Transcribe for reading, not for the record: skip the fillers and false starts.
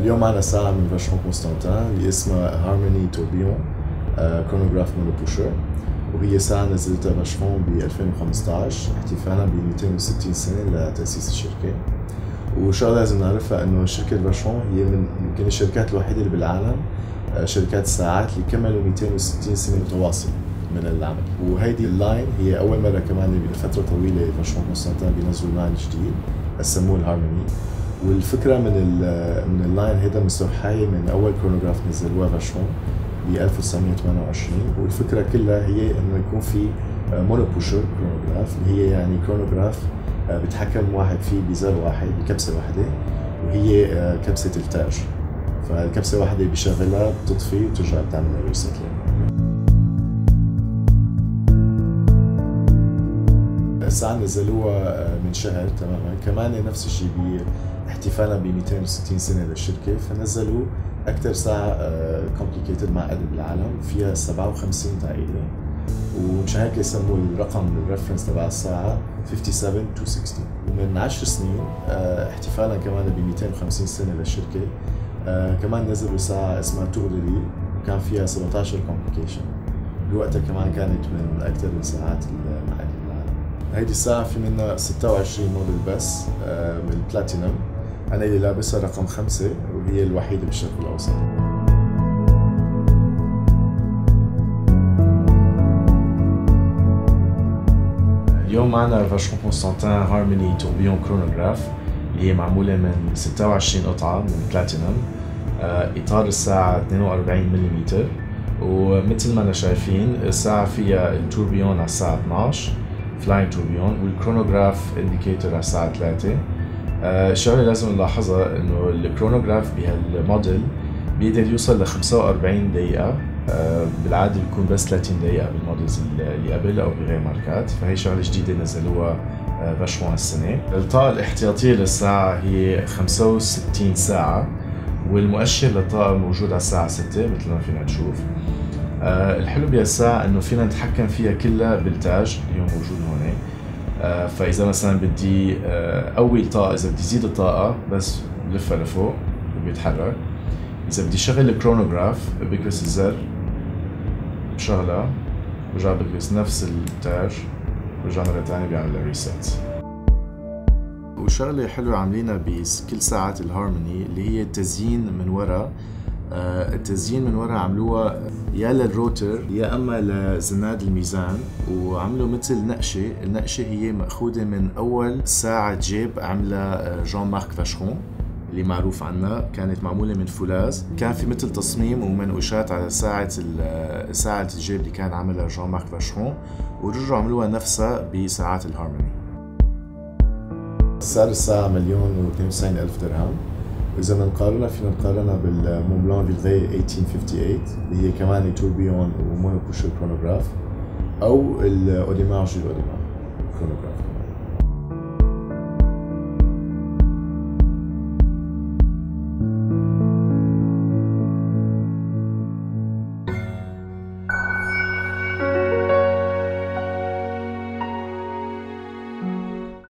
اليوم معنا ساعة من فاشون كونستانتين اللي اسمها هارموني توربيون كرونوغراف مونوبوشر، وهي ساعة نزلتها فاشون ب 2015 احتفالا ب 260 سنة لتأسيس الشركة. وشغلة لازم نعرفها انه شركة فاشون هي من يمكن الشركات الوحيدة اللي بالعالم شركات الساعات اللي كملوا 260 سنة متواصلة من العمل. وهيدي اللاين هي أول مرة كمان بفترة طويلة فاشون كونستانتين بينزلوا لاين جديد سموه الهارموني. والفكرة من اللاين هيدا مستوحاة من أول كرونوغراف نزلوها فاشون ب 1928. والفكرة كلها هي إنه يكون في مونوبوشر كرونوغراف اللي هي يعني كرونوغراف بيتحكم واحد فيه بزر واحد بكبسة واحدة، وهي كبسة التاج. فالكبسة واحدة بيشغلها بتطفي وترجع بتعمل ريست. الساعة نزلوها من شهر تماما، كمان نفس الشيء احتفالا ب 260 سنة للشركة، فنزلوا أكثر ساعة كومبليكيتد معقدة بالعالم فيها 57 تعقيدة، ومش هيك سموا الرقم الريفرنس تبع الساعة 57260. ومن 10 سنين احتفالا كمان ب 250 سنة للشركة كمان نزلوا ساعة اسمها تورلي وكان فيها 17 كومبليكيشن، بوقتها كمان كانت من أكثر الساعات المعقدة. هيدي الساعة في منها 26 موديل بس من البلاتينوم. أنا اللي لابسها رقم 5 وهي الوحيدة بالشرق الأوسط. اليوم معنا فاشون كونستانتين هارموني توربيون كرونوغراف اللي هي معمولة من 26 قطعة من البلاتينوم. إطار الساعة 42 ملم، ومثل ما أنا شايفين الساعة فيها التوربيون على الساعة 12 فلاين توربيون، والكرونوغراف انديكيتور على الساعة 3. الشغلة لازم نلاحظها انه الكرونوغراف بهالموديل بيقدر يوصل ل 45 دقيقة، بالعادة بيكون بس 30 دقيقة بالموديلز اللي قبل او بغير ماركات، فهي شغلة جديدة نزلوها فاشون هالسنة. الطاقة الاحتياطية للساعة هي 65 ساعة، والمؤشر للطاقة موجود على الساعة 6 مثل ما فينا نشوف. الحلو بهالساعة انه فينا نتحكم فيها كلها بالتاج اللي هو موجود هون. فاذا مثلا بدي قوي الطاقة، اذا بدي زيد الطاقة بس بلفها لفوق وبيتحرك. اذا بدي شغل الكرونوغراف بكرس الزر بشغلها، برجع بكرس نفس التاج، برجع مرة تانية بيعمل ريست. وشغلة حلوة عاملينها بكل ساعات الهارموني اللي هي التزيين من ورا. التزيين من ورا عملوها يا للروتر يا اما لزناد الميزان، وعملوا مثل نقشه. النقشه هي ماخوذه من اول ساعه جيب عملها جان مارك فاشون اللي معروف عنها، كانت معموله من فولاذ. كان في مثل تصميم ومنقوشات على ساعه الجيب اللي كان عملها جان مارك فاشون، ورجعوا عملوها نفسها بساعات الهارموني. سعر الساعه 1,092,000 درهم. وإذا بدنا نقارنها فينا نقارنها بالمونبلان فيلغي 1858 اللي هي كمان توربيون ومونوبوشر كرونوغراف، أو الأوديمار كرونوغراف.